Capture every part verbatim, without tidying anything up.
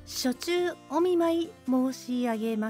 初中お見舞い申し上げます。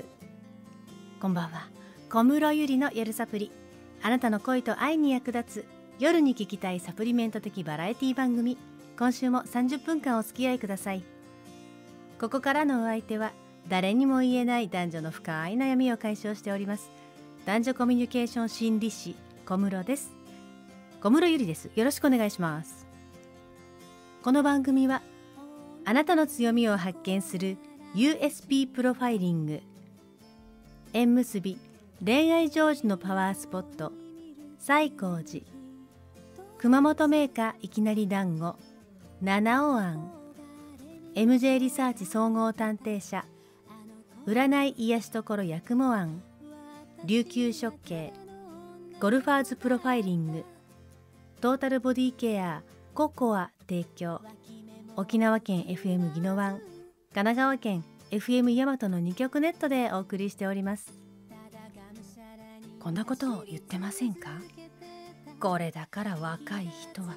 こんばんは、小室ゆりの夜サプリ。あなたの恋と愛に役立つ夜に聞きたいサプリメント的バラエティ番組。今週もさんじゅっぷんかんお付き合いください。ここからのお相手は誰にも言えない男女の深い悩みを解消しております男女コミュニケーション心理師小室です。小室ゆりです。よろしくお願いします。この番組はあなたの強みを発見する ユーエスピー プロファイリング、縁結び恋愛成就のパワースポット西光寺、熊本銘菓いきなり団子七尾庵、 エムジェー リサーチ総合探偵社、占い癒しところ八雲庵、琉球食系、ゴルファーズプロファイリング、トータルボディケアココア提供、沖縄県 エフエム 宜野湾、神奈川県 エフエム 大和のにきょくネットでお送りしております。こんなことを言ってませんか？これだから若い人は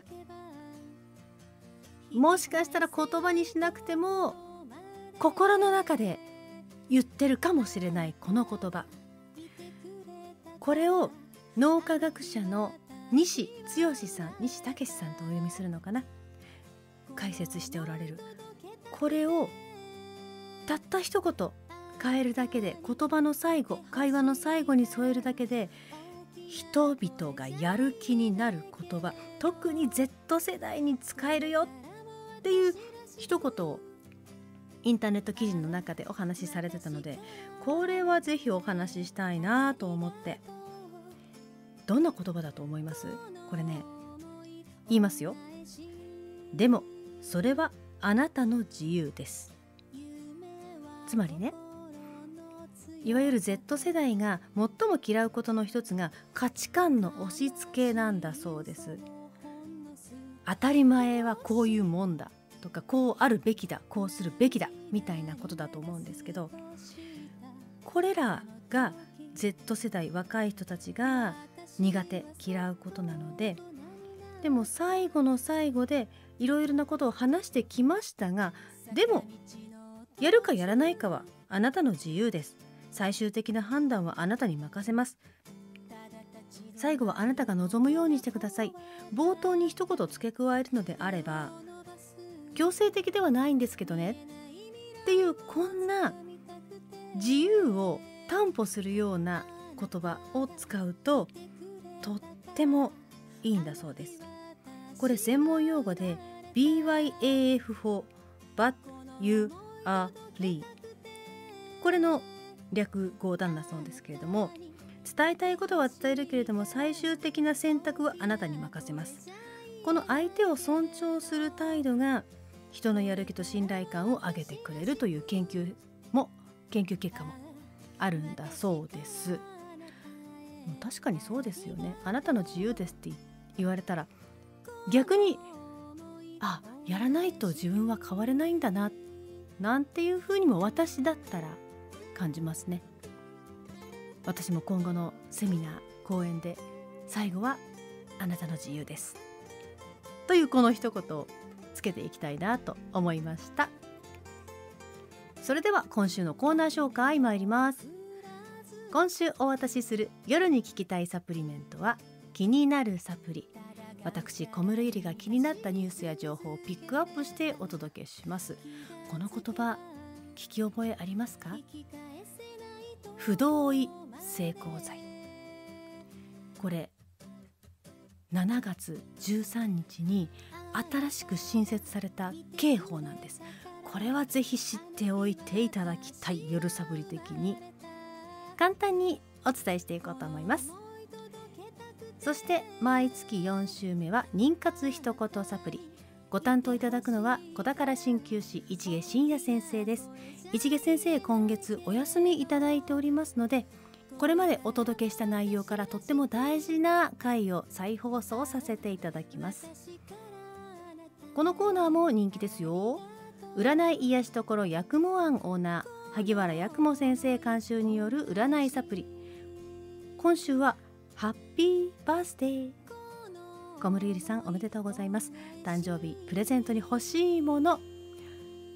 もしかしたら言葉にしなくても心の中で言ってるかもしれないこの言葉、これを脳科学者の西剛さん、西武さんとお読みするのかな、解説しておられる。これをたった一言変えるだけで、言葉の最後、会話の最後に添えるだけで人々がやる気になる言葉、特に Z 世代に使えるよっていう一言をインターネット記事の中でお話しされてたので、これはぜひお話ししたいなと思って。どんな言葉だと思います？これね、言いますよ。でもそれはあなたの自由です。つまりね、いわゆる Z 世代が最も嫌うことの一つが価値観の押し付けなんだそうです。当たり前はこういうもんだとか、こうあるべきだ、こうするべきだみたいなことだと思うんですけど、これらが Z 世代、若い人たちが苦手嫌うことなので、でも最後の最後でいろいろなことを話してきましたが、でもやるかやらないかはあなたの自由です。最終的な判断はあなたに任せます。最後はあなたが望むようにしてください。冒頭に一言付け加えるのであれば、強制的ではないんですけどねっていう、こんな自由を担保するような言葉を使うととってもいいんだそうです。これ専門用語で ビーワイエーエフ for But You Are Free、 これの略語なんだそうですけれども、伝えたいことは伝えるけれども最終的な選択はあなたに任せます。この相手を尊重する態度が人のやる気と信頼感を上げてくれるという研究も研究結果もあるんだそうです。確かにそうですよね。あなたの自由ですって言われたら逆に、あ、やらないと自分は変われないんだななんていうふうにも私だったら感じますね。私も今後のセミナー講演で最後はあなたの自由ですというこの一言をつけていきたいなと思いました。それでは今週のコーナー紹介参ります。今週お渡しする夜に聞きたいサプリメントは気になるサプリ。私小室ゆりが気になったニュースや情報をピックアップしてお届けします。この言葉聞き覚えありますか？不同意性交罪。これしちがつじゅうさんにちに新しく新設された刑法なんです。これはぜひ知っておいていただきたい。夜サプリ的に簡単にお伝えしていこうと思います。そして毎月よん週目は妊活一言サプリ。ご担当いただくのは小宝鍼灸師市毛真也先生です。市毛先生、今月お休みいただいておりますので、これまでお届けした内容からとっても大事な回を再放送させていただきます。このコーナーも人気ですよ。占い癒しところ八雲庵オーナー萩原八雲先生監修による占いサプリ。今週はハッピーバースデー。小室ゆりさんおめでとうございます。誕生日プレゼントに欲しいもの、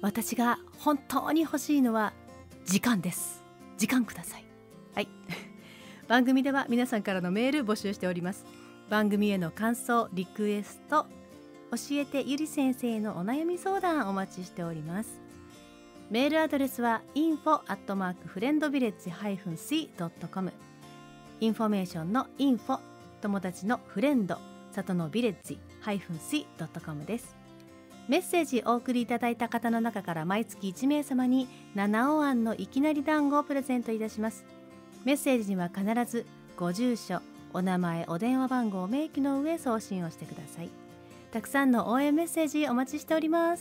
私が本当に欲しいのは時間です。時間ください。はい番組では皆さんからのメール募集しております。番組への感想、リクエスト、教えてゆり先生のお悩み相談お待ちしております。メールアドレスは インフォ アットマーク フレンドビレッジ シー ドットコム、 インフォメーションのインフォ、友達のフレンド、里のビレッジ シー ドットコム です。メッセージお送りいただいた方の中から毎月いち名様に七尾庵のいきなり団子をプレゼントいたします。メッセージには必ずご住所、お名前、お電話番号を明記の上送信をしてください。たくさんの応援メッセージお待ちしております。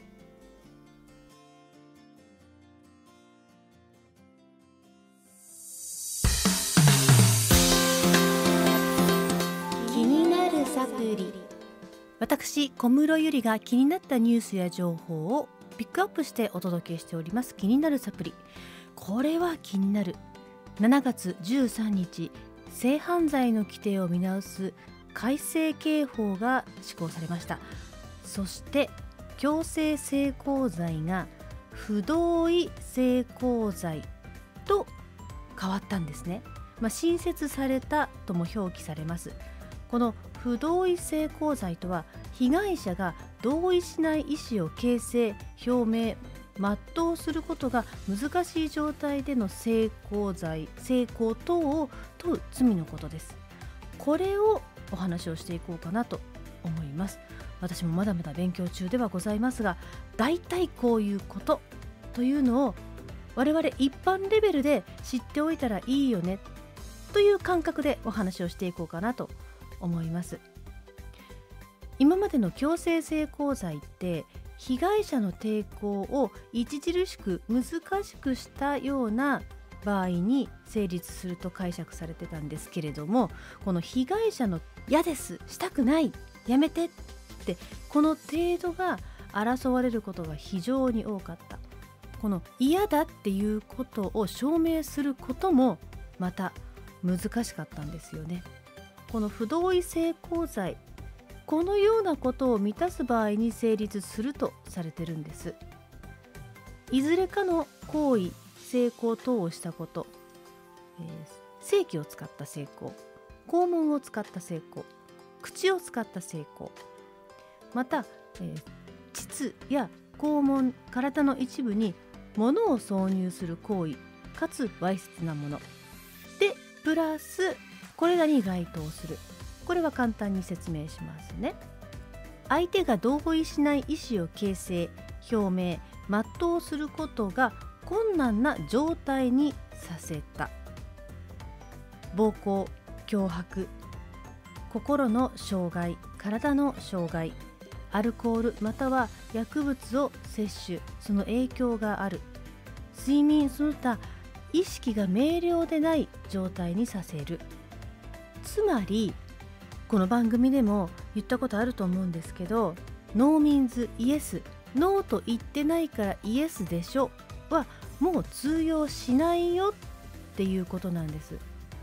気になるサプリ。私小室ゆりが気になったニュースや情報をピックアップしてお届けしております気になるサプリ。これは気になる。しちがつじゅうさんにち、性犯罪の規定を見直す改正刑法が施行されました。そして強制性交罪が不同意性交罪と変わったんですね。まあ、新設されたとも表記されます。この不同意性交罪とは、被害者が同意しない意思を形成、表明、全うすることが難しい状態での性交罪、性交等を問う罪のことです。これをお話をしていこうかなと思います。私もまだまだ勉強中ではございますが、だいたいこういうことというのを我々一般レベルで知っておいたらいいよねという感覚でお話をしていこうかなと思います。今までの強制性交罪って被害者の抵抗を著しく難しくしたような場合に成立すると解釈されてたんですけれども、この被害者の嫌です、したくない、やめてってこの程度が争われることが非常に多かった。この嫌だっていうことを証明することもまた難しかったんですよね。この不同意性交罪、このようなことを満たす場合に成立するとされてるんです。いずれかの行為、性交等をしたこと、えー、性器を使った性交、肛門を使った性交、口を使った性交、また、えー、膣や肛門、体の一部に物を挿入する行為かつわいせつなものでプラスこれらに該当する。これは簡単に説明しますね。相手が同意しない意思を形成、表明、全うすることが困難な状態にさせた。暴行、脅迫、心の障害、体の障害、アルコールまたは薬物を摂取、その影響がある。睡眠その他意識が明瞭でない状態にさせる。つまりこの番組でも言ったことあると思うんですけど、ノーミンズイエス、ノーと言ってないからイエスでしょはもう通用しないよっていうことなんです。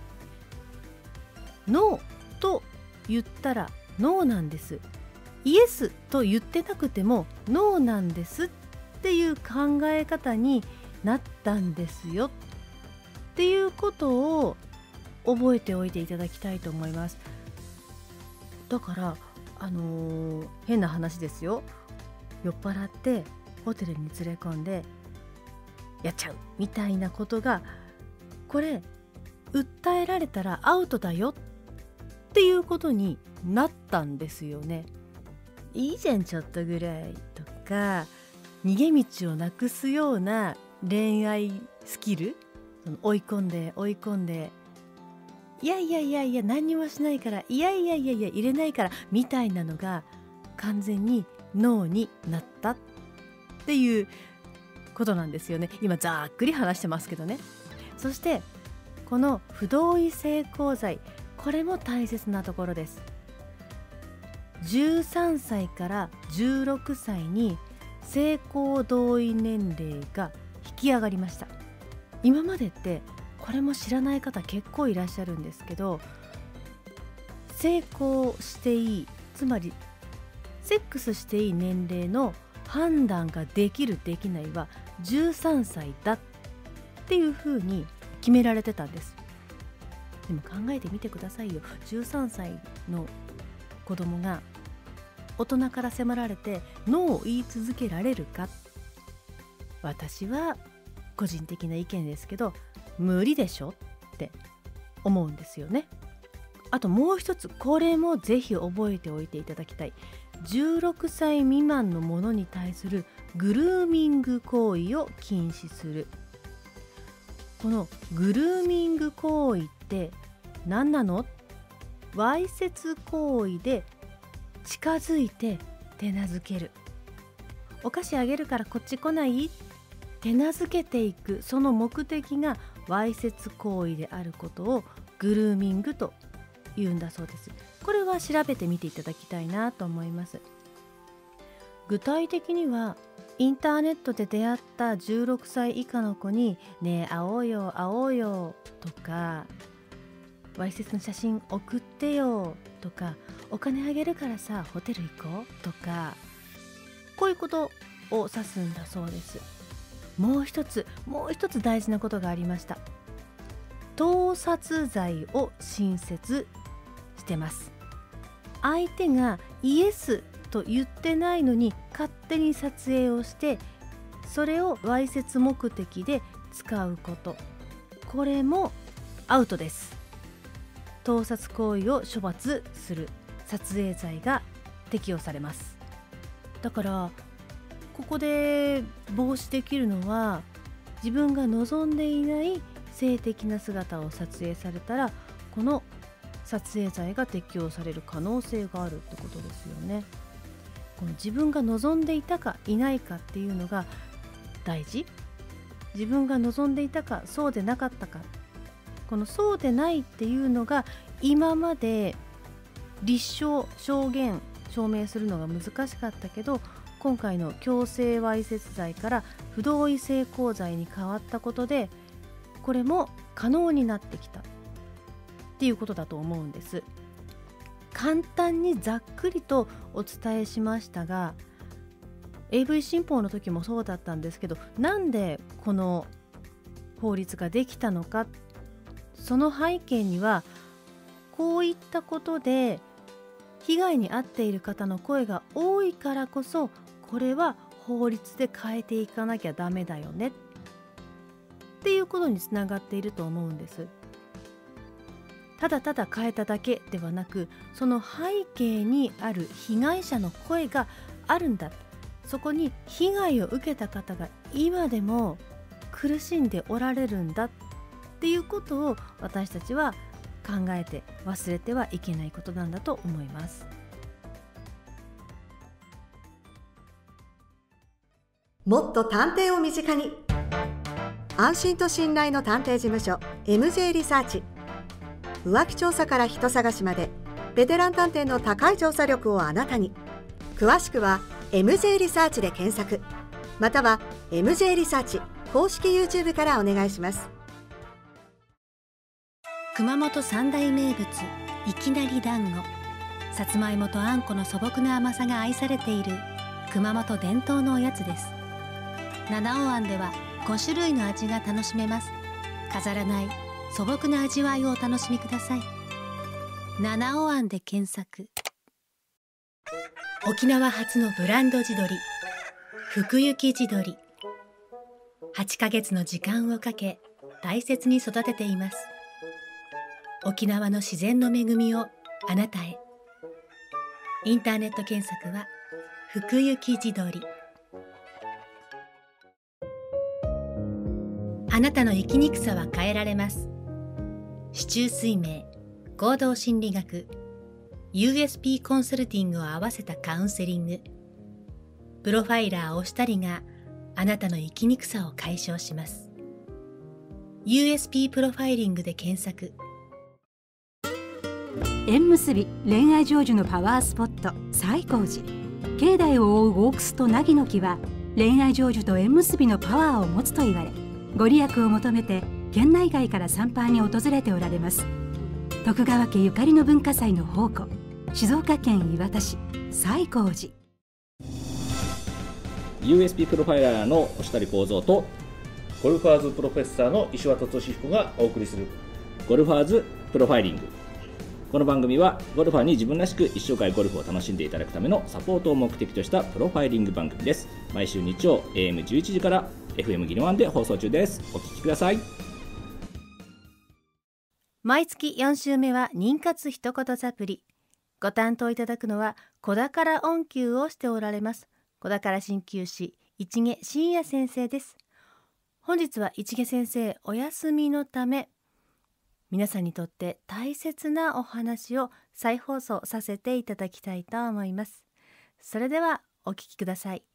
ノーと言ったらノーなんです。イエスと言ってなくてもノーなんですっていう考え方になったんですよっていうことを覚えておいていただきたいと思います。だからあのー、変な話ですよ。酔っ払ってホテルに連れ込んでやっちゃうみたいなことが、これ訴えられたらアウトだよっていうことになったんですよね。いいじゃんちょっとぐらいとか、逃げ道をなくすような恋愛スキル、その追い込んで追い込んで、いやいやいやいや何にもしないから、いやいやいやいや入れないからみたいなのが完全にノーになったっていうことなんですよね。今ざっくり話してますけどね。そしてこの不同意性交罪、これも大切なところです。じゅうさんさいからじゅうろくさいに性交同意年齢が引き上がりました。今までってこれも知らない方結構いらっしゃるんですけど、性交していい、つまりセックスしていい年齢の判断ができるできないはじゅうさんさいだっていうふうに決められてたんです。でも考えてみてくださいよ。じゅうさんさいの子供が大人から迫られてノーを言い続けられるか。私は個人的な意見ですけど無理でしょって思うんですよね。あともう一つ、これもぜひ覚えておいていただきたい。じゅうろくさい未満のものに対するグルーミング行為を禁止する。このグルーミング行為って何なの？わいせつ行為で近づいて手なずける。お菓子あげるからこっち来ない？手なずけていく、その目的がわいせつ行為であることをグルーミングと言うんだそうです。これは調べてみていただきたいなと思います。具体的にはインターネットで出会ったじゅうろくさい以下の子にねえ会おうよ会おうよとか、わいせつの写真送ってよとか、お金あげるからさホテル行こうとか、こういうことを指すんだそうです。もう一つもう一つ大事なことがありました。盗撮罪を新設してます。相手がイエスと言ってないのに勝手に撮影をして、それをわいせつ目的で使うこと、これもアウトです。盗撮行為を処罰する撮影罪が適用されます。だからここで防止できるのは、自分が望んでいない性的な姿を撮影されたら、この撮影罪が適用される可能性があるってことですよね。この自分が望んでいたかいないかっていうのが大事。自分が望んでいたかそうでなかったか、このそうでないっていうのが今まで立証証言証明するのが難しかったけど、今回の強制わいせつ罪から不同意性交罪に変わったことで、これも可能になってきたっていうことだと思うんです。簡単にざっくりとお伝えしましたが、 エーブイ 新法の時もそうだったんですけど、なんでこの法律ができたのか、その背景にはこういったことで被害に遭っている方の声が多いからこそ、これは法律で変えていかなきゃダメだよねっていうことにつながっていると思うんです。ただただ変えただけではなく、その背景にある被害者の声があるんだ。そこに被害を受けた方が今でも苦しんでおられるんだっていうことを、私たちは考えて忘れてはいけないことなんだと思います。 もっと探偵を身近に、安心と信頼の探偵事務所 エムジェー リサーチ。浮気調査から人探しまで、ベテラン探偵の高い調査力をあなたに。詳しくは エムジェー リサーチで検索、または エムジェー リサーチ公式 YouTube からお願いします。 熊本三大名物、いきなり団子。さつまいもとあんこの素朴な甘さが愛されている熊本伝統のおやつです。七尾庵ではご種類の味が楽しめます。飾らない素朴な味わいをお楽しみください。七尾庵で検索。沖縄初のブランド地鶏、福雪地鶏。はちかげつの時間をかけ大切に育てています。沖縄の自然の恵みをあなたへ。インターネット検索は福雪地鶏。あなたの生きにくさは変えられます。四柱推命、合同心理学、ユーエスピー コンサルティングを合わせたカウンセリング。プロファイラーお二人があなたの生きにくさを解消します。ユーエスピー プロファイリングで検索。 縁結び恋愛成就のパワースポット、西光寺。境内を覆う大楠と凪の木は恋愛成就と縁結びのパワーを持つと言われ、ご利益を求めて県内外から参拝に訪れておられます。徳川家ゆかりの文化祭の宝庫、静岡県磐田市西光寺。 ユーエスピー プロファイラーの押谷幸三とゴルファーズプロフェッサーの石渡俊彦がお送りするゴルファーズプロファイリング。この番組はゴルファーに自分らしく一生涯ゴルフを楽しんでいただくためのサポートを目的としたプロファイリング番組です。毎週日曜 エーエムじゅういち 時から エフエム ギノワンで放送中です。お聞きください。 毎月よん週目は妊活一言サプリ。ご担当いただくのは子宝音灸をしておられます子宝鍼灸師市毛真也先生です。本日は市毛先生お休みのため、皆さんにとって大切なお話を再放送させていただきたいと思います。それではお聞きください。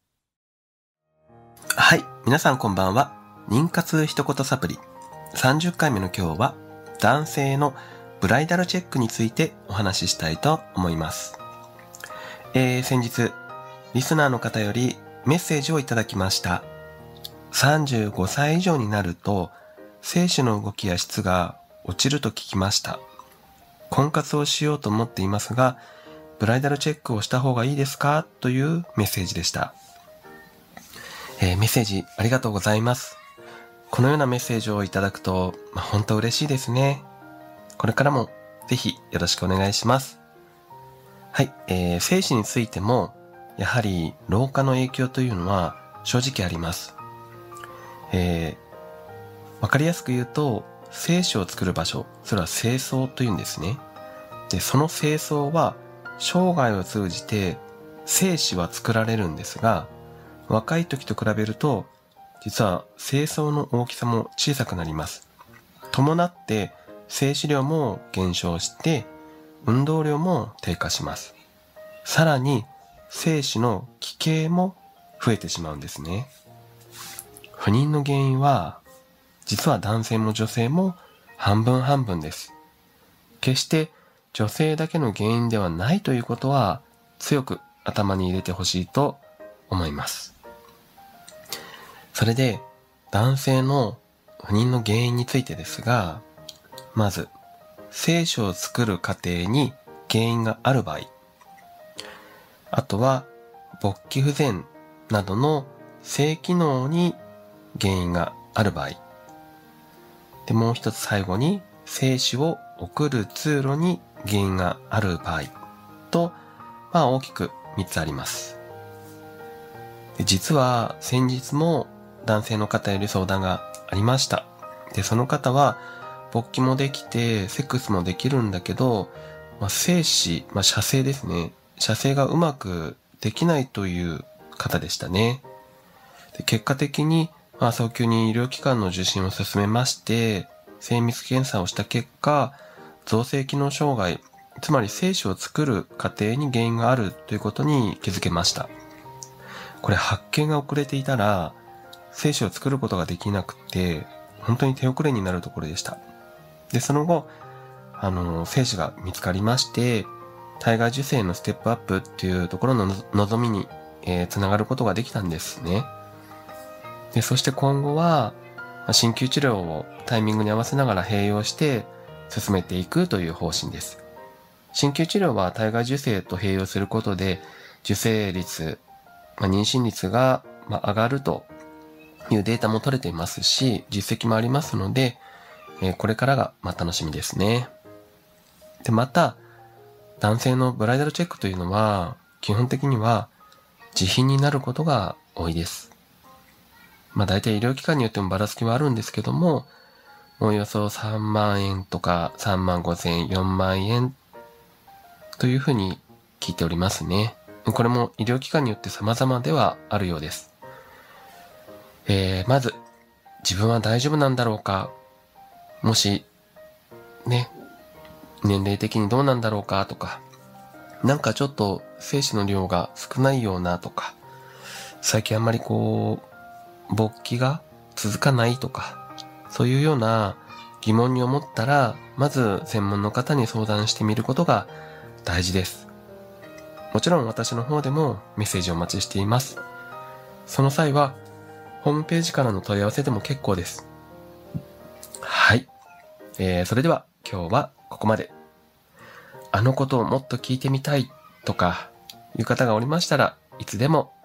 はい、皆さんこんばんは。妊活一言サプリさんじゅっかいめの今日は男性のブライダルチェックについてお話ししたいと思います。えー、先日リスナーの方よりメッセージをいただきました。さんじゅうごさい以上になると精子の動きや質が落ちると聞きました。婚活をしようと思っていますが、ブライダルチェックをした方がいいですかというメッセージでした。えー、メッセージありがとうございます。このようなメッセージをいただくと、まあ、本当嬉しいですね。これからもぜひよろしくお願いします。はい、えー、精子についてもやはり老化の影響というのは正直あります。えー、わかりやすく言うと、精子を作る場所、それは精巣というんですね。で、その精巣は生涯を通じて精子は作られるんですが、若い時と比べると実は精巣の大きさも小さくなります。伴って精子量も減少して運動量も低下します。さらに精子の奇形も増えてしまうんですね。不妊の原因は実は男性も女性も半分半分です。決して女性だけの原因ではないということは強く頭に入れてほしいと思います。それで男性の不妊の原因についてですが、まず精子を作る過程に原因がある場合、あとは勃起不全などの性機能に原因がある場合で、もう一つ最後に精子を送る通路に原因がある場合と、まあ大きくみっつあります。で、実は先日も男性の方より相談がありました。で、その方は勃起もできてセックスもできるんだけど、まあ、精子、まあ、射精ですね。射精がうまくできないという方でしたね。で、結果的にまあ、早急に医療機関の受診を進めまして、精密検査をした結果、造成機能障害、つまり精子を作る過程に原因があるということに気づけました。これ発見が遅れていたら、精子を作ることができなくて、本当に手遅れになるところでした。で、その後、あの、精子が見つかりまして、体外受精のステップアップっていうところの望みに、えー、つながることができたんですね。で、そして今後は、鍼灸治療をタイミングに合わせながら併用して進めていくという方針です。鍼灸治療は体外受精と併用することで、受精率、まあ、妊娠率がまあ上がるというデータも取れていますし、実績もありますので、えー、これからがまあ楽しみですね。で、また、男性のブライダルチェックというのは、基本的には自費になることが多いです。まあ大体医療機関によってもばらつきはあるんですけども、およそさんまんえんとかさんまんごせんえん、よんまんえんというふうに聞いておりますね。これも医療機関によって様々ではあるようです。えー、まず、自分は大丈夫なんだろうか、もし、ね、年齢的にどうなんだろうかとか、なんかちょっと精子の量が少ないようなとか、最近あんまりこう、勃起が続かないとか、そういうような疑問に思ったら、まず専門の方に相談してみることが大事です。もちろん私の方でもメッセージをお待ちしています。その際は、ホームページからの問い合わせでも結構です。はい。えー、それでは今日はここまで。あのことをもっと聞いてみたいとかいう方がおりましたらいつでも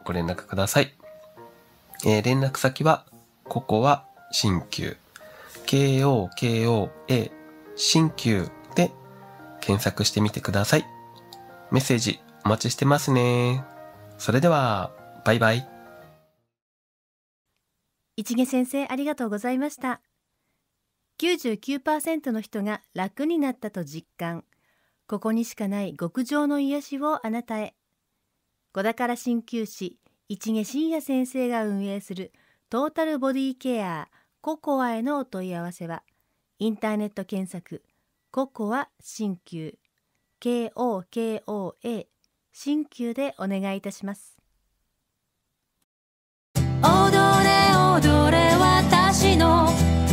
ご連絡ください。えー、連絡先は、ココア鍼灸、ケーオーケーオーエー 鍼灸で検索してみてください。メッセージお待ちしてますね。それでは、バイバイ。 市毛先生、ありがとうございました。きゅうじゅうきゅうパーセント の人が楽になったと実感。ここにしかない極上の癒しをあなたへ。子宝鍼灸師市毛真也先生が運営するトータルボディケアココアへのお問い合わせは、インターネット検索ココア鍼灸 ケーオーケーオーエー 鍼灸でお願いいたします。 踊れ踊れ私の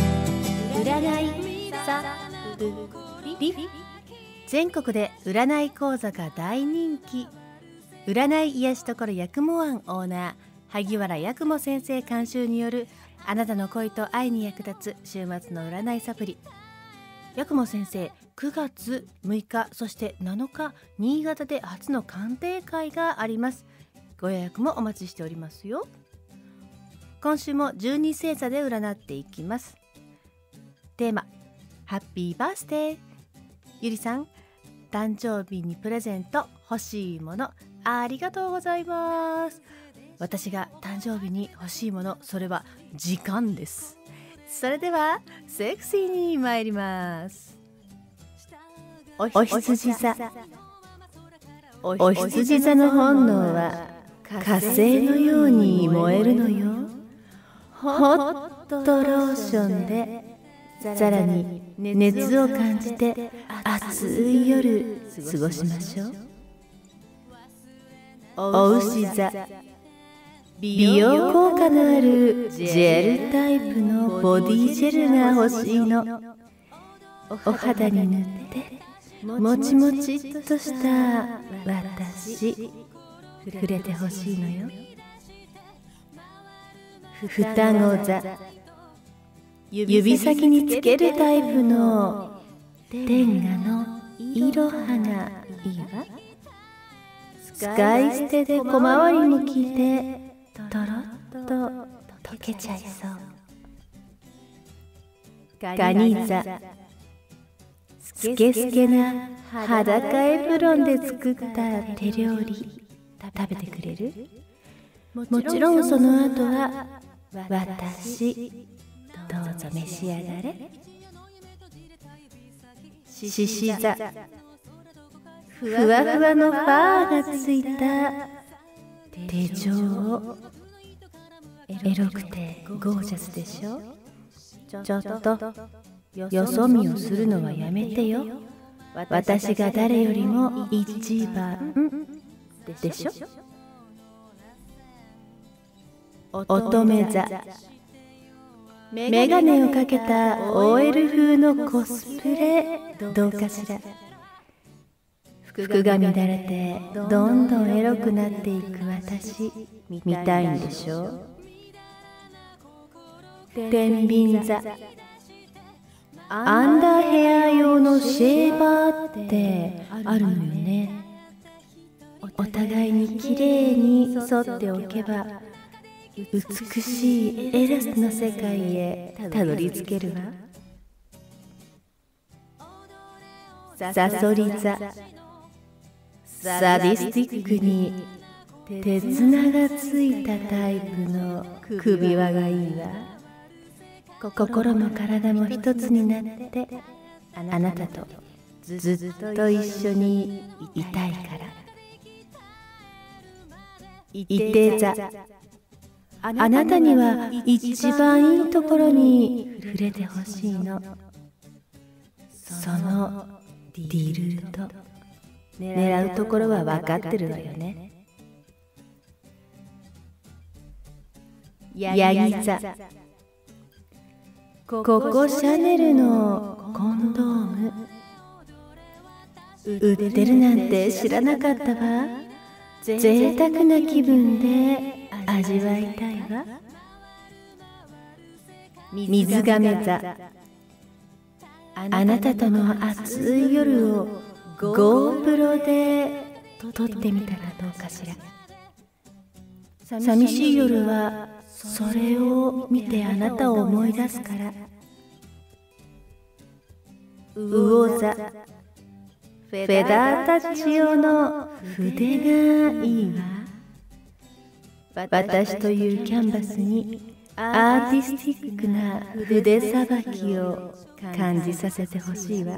占いサプリ。全国で占い講座が大人気。占い癒しところやくも庵オーナー萩原やくも先生監修による、あなたの恋と愛に役立つ週末の占いサプリ。やくも先生、くがつむいか、そしてなのか、新潟で初の鑑定会があります。ご予約もお待ちしておりますよ。今週もじゅうに星座で占っていきます。テーマ、ハッピーバースデー。ゆりさん、誕生日にプレゼント欲しいものありがとうございます。私が誕生日に欲しいもの、それは時間です。それではセクシーに参ります。お羊座。お羊座の本能は火星のように燃えるのよ。ホットローションでさらに熱を感じて暑い夜過ごしましょう。お牛座。美容効果のあるジェルタイプのボディジェルが欲しいの。お肌に塗ってもちもちっとした私、触れて欲しいのよ。双子座。指先につけるタイプの天下のいろはがいいわ。使い捨てで小回りも効いてとろっと溶けちゃいそう。蟹座。スケスケな裸エプロンで作った手料理食べてくれる？もちろんその後は私、どうぞ召し上がれ。獅子座。ふわふわのファーがついた手錠を。エロくてゴージャスでしょ。ちょっとよそ見をするのはやめてよ。私が誰よりも一番でしょ。乙女座。メガネをかけた オーエル 風のコスプレどうかしら。服が乱れてどんどんエロくなっていく私見たいんでしょ。天秤座。アンダーヘア用のシェーバーってあるのよね。お互いにきれいに沿っておけば美しいエロスの世界へたどり着けるわ。サソリ座。サディスティックに手綱がついたタイプの首輪がいいわ。心も体も一つになってあなたとずっと一緒にいたいから。いて座。あなたには一番いいところに触れてほしいの。そのディルド狙うところは分かってるわよね。ヤギ座。ここシャネルのコンドーム売ってるなんて知らなかったわ。贅沢な気分で味わいたいわ。水亀座。あなたとの暑い夜をゴープロで撮ってみたらどうかしら。 寂しい夜はそれを見てあなたを思い出すから。魚座、フェダータッチ用の筆がいいわ。私というキャンバスにアーティスティックな筆さばきを感じさせてほしいわ。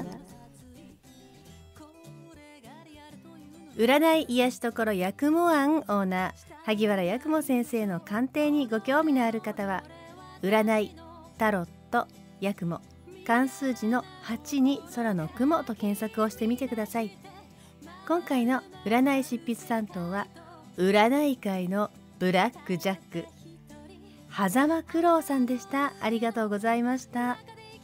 占い癒しところやくも庵オーナー萩原八雲先生の鑑定にご興味のある方は、占いタロット八雲漢数字のはちに空の雲と検索をしてみてください。今回の占い執筆担当は占い界のブラックジャック狭間九郎さんでした。ありがとうございました。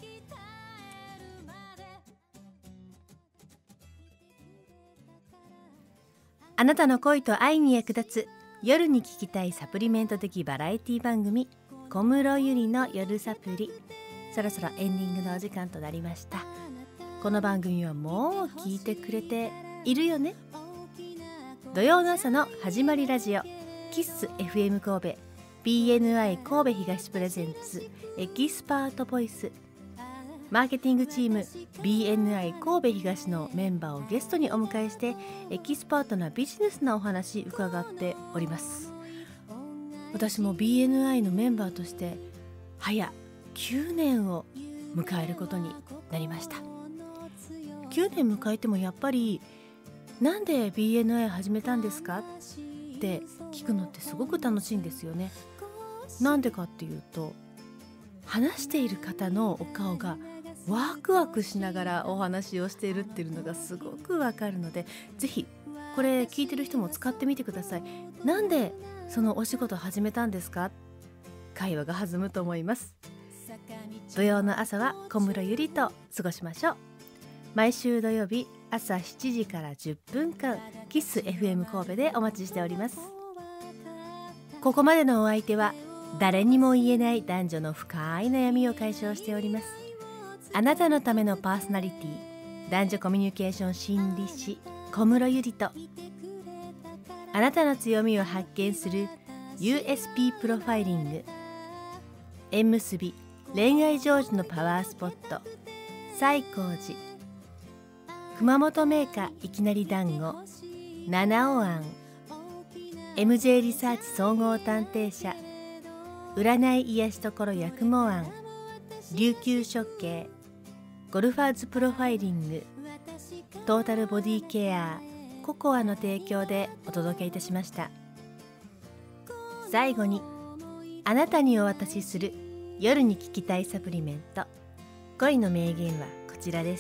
あなたの恋と愛に役立つ夜に聞きたいサプリメント的バラエティ番組、小室ゆりの夜サプリ。そろそろエンディングのお時間となりました。この番組はもう聞いてくれているよね。土曜の朝の始まりラジオキッス エフエム 神戸 ビーエヌアイ 神戸東プレゼンツエキスパートボイス。マーケティングチーム ビーエヌアイ 神戸東のメンバーをゲストにお迎えしてエキスパートなビジネスなお話伺っております。私も ビーエヌアイ のメンバーとして早きゅうねんを迎えることになりました。きゅうねん迎えてもやっぱりなんで ビーエヌアイ 始めたんですかって聞くのってすごく楽しいんですよね。なんでかっていうと、話している方のお顔がワクワクしながらお話をしているっていうのがすごくわかるので、ぜひこれ聞いてる人も使ってみてください。なんでそのお仕事始めたんですか？会話が弾むと思います。土曜の朝は小室ゆりと過ごしましょう。毎週土曜日朝しちじからじゅっぷんかんキッス エフエム 神戸でお待ちしております。ここまでのお相手は誰にも言えない男女の深い悩みを解消しております。あなたのためのパーソナリティ、男女コミュニケーション心理師小室ゆりと、あなたの強みを発見する ユーエスピー プロファイリング、縁結び恋愛成就のパワースポット西光寺、熊本銘菓いきなり団子七尾庵、 エムジェー リサーチ総合探偵社、占い癒しところやくも庵、琉球食系、ゴルファーズプロファイリング、トータルボディケアココアの提供でお届けいたしました。最後にあなたにお渡しする夜に聞きたいサプリメント、恋の名言はこちらです。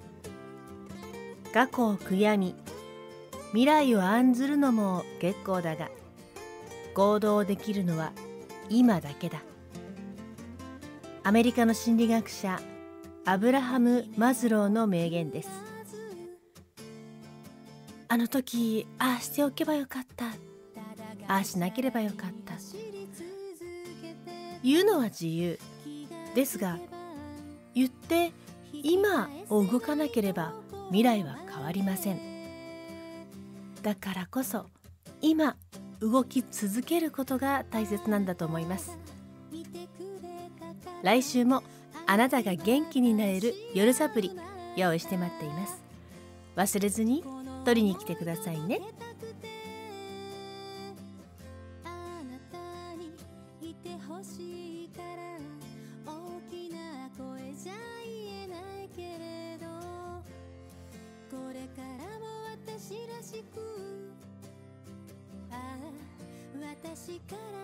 過去を悔やみ未来を案ずるのも結構だが、行動できるのは今だけだ。アメリカの心理学者アブラハム・マズローの名言です。あの時ああしておけばよかった、ああしなければよかった、言うのは自由ですが、言って今を動かなければ未来は変わりません。だからこそ今動き続けることが大切なんだと思います。来週もあなたが元気になれる夜サプリ用意して待っています。忘れずに取りに来てくださいね。 私から